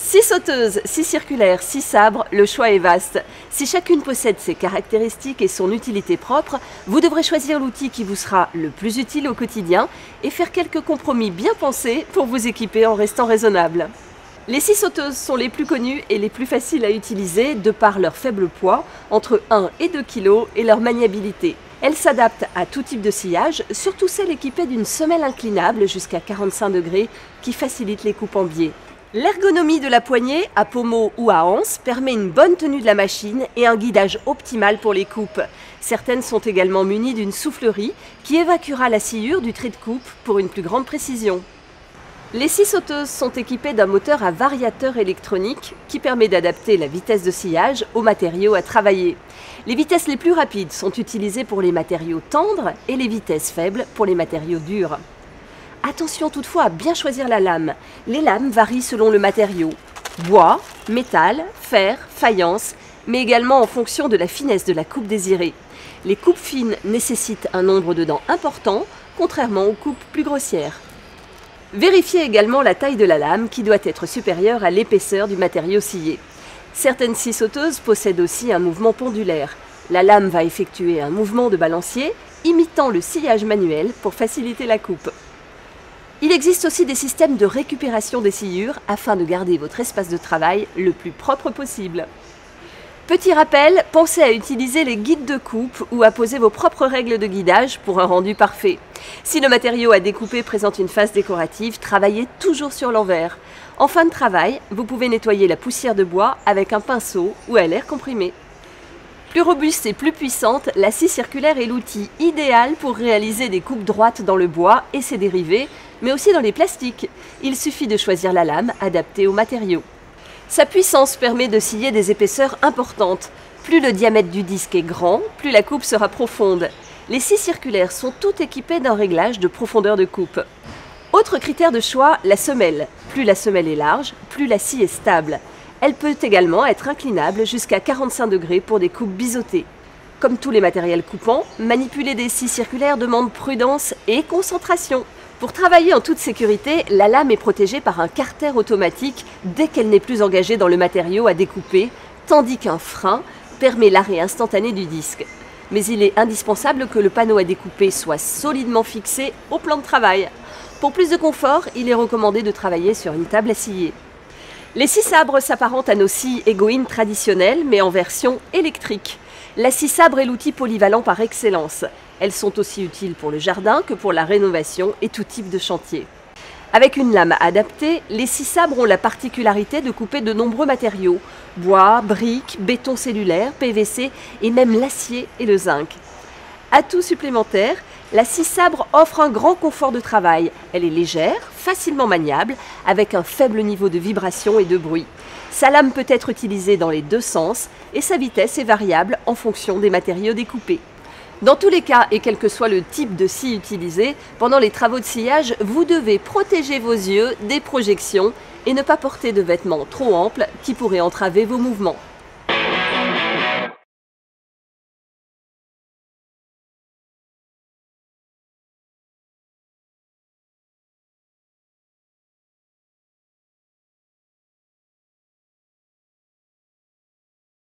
Six sauteuses, 6 circulaires, 6 sabres, le choix est vaste. Si chacune possède ses caractéristiques et son utilité propre, vous devrez choisir l'outil qui vous sera le plus utile au quotidien et faire quelques compromis bien pensés pour vous équiper en restant raisonnable. Les 6 sauteuses sont les plus connues et les plus faciles à utiliser de par leur faible poids, entre 1 et 2 kg, et leur maniabilité. Elles s'adaptent à tout type de sciage, surtout celles équipées d'une semelle inclinable jusqu'à 45 degrés qui facilite les coupes en biais. L'ergonomie de la poignée, à pommeau ou à anse, permet une bonne tenue de la machine et un guidage optimal pour les coupes. Certaines sont également munies d'une soufflerie qui évacuera la sciure du trait de coupe pour une plus grande précision. Les 6 sauteuses sont équipées d'un moteur à variateur électronique qui permet d'adapter la vitesse de sciage aux matériaux à travailler. Les vitesses les plus rapides sont utilisées pour les matériaux tendres et les vitesses faibles pour les matériaux durs. Attention toutefois à bien choisir la lame. Les lames varient selon le matériau. Bois, métal, fer, faïence, mais également en fonction de la finesse de la coupe désirée. Les coupes fines nécessitent un nombre de dents important, contrairement aux coupes plus grossières. Vérifiez également la taille de la lame qui doit être supérieure à l'épaisseur du matériau scié. Certaines scie sauteuses possèdent aussi un mouvement pendulaire. La lame va effectuer un mouvement de balancier imitant le sciage manuel pour faciliter la coupe. Il existe aussi des systèmes de récupération des sciures afin de garder votre espace de travail le plus propre possible. Petit rappel, pensez à utiliser les guides de coupe ou à poser vos propres règles de guidage pour un rendu parfait. Si le matériau à découper présente une face décorative, travaillez toujours sur l'envers. En fin de travail, vous pouvez nettoyer la poussière de bois avec un pinceau ou à l'air comprimé. Plus robuste et plus puissante, la scie circulaire est l'outil idéal pour réaliser des coupes droites dans le bois et ses dérivés, mais aussi dans les plastiques. Il suffit de choisir la lame adaptée au matériau. Sa puissance permet de scier des épaisseurs importantes. Plus le diamètre du disque est grand, plus la coupe sera profonde. Les scies circulaires sont toutes équipées d'un réglage de profondeur de coupe. Autre critère de choix, la semelle. Plus la semelle est large, plus la scie est stable. Elle peut également être inclinable jusqu'à 45 degrés pour des coupes biseautées. Comme tous les matériels coupants, manipuler des scies circulaires demande prudence et concentration. Pour travailler en toute sécurité, la lame est protégée par un carter automatique dès qu'elle n'est plus engagée dans le matériau à découper, tandis qu'un frein permet l'arrêt instantané du disque. Mais il est indispensable que le panneau à découper soit solidement fixé au plan de travail. Pour plus de confort, il est recommandé de travailler sur une table à scier. Les scies sabres s'apparentent à nos scies Egoin traditionnelles, mais en version électrique. La scie sabre est l'outil polyvalent par excellence. Elles sont aussi utiles pour le jardin que pour la rénovation et tout type de chantier. Avec une lame adaptée, les scies sabres ont la particularité de couper de nombreux matériaux: bois, briques, béton cellulaire, PVC et même l'acier et le zinc. Atout supplémentaire, la scie sabre offre un grand confort de travail. Elle est légère, facilement maniable, avec un faible niveau de vibration et de bruit. Sa lame peut être utilisée dans les deux sens et sa vitesse est variable en fonction des matériaux découpés. Dans tous les cas, et quel que soit le type de scie utilisé, pendant les travaux de sciage, vous devez protéger vos yeux des projections et ne pas porter de vêtements trop amples qui pourraient entraver vos mouvements.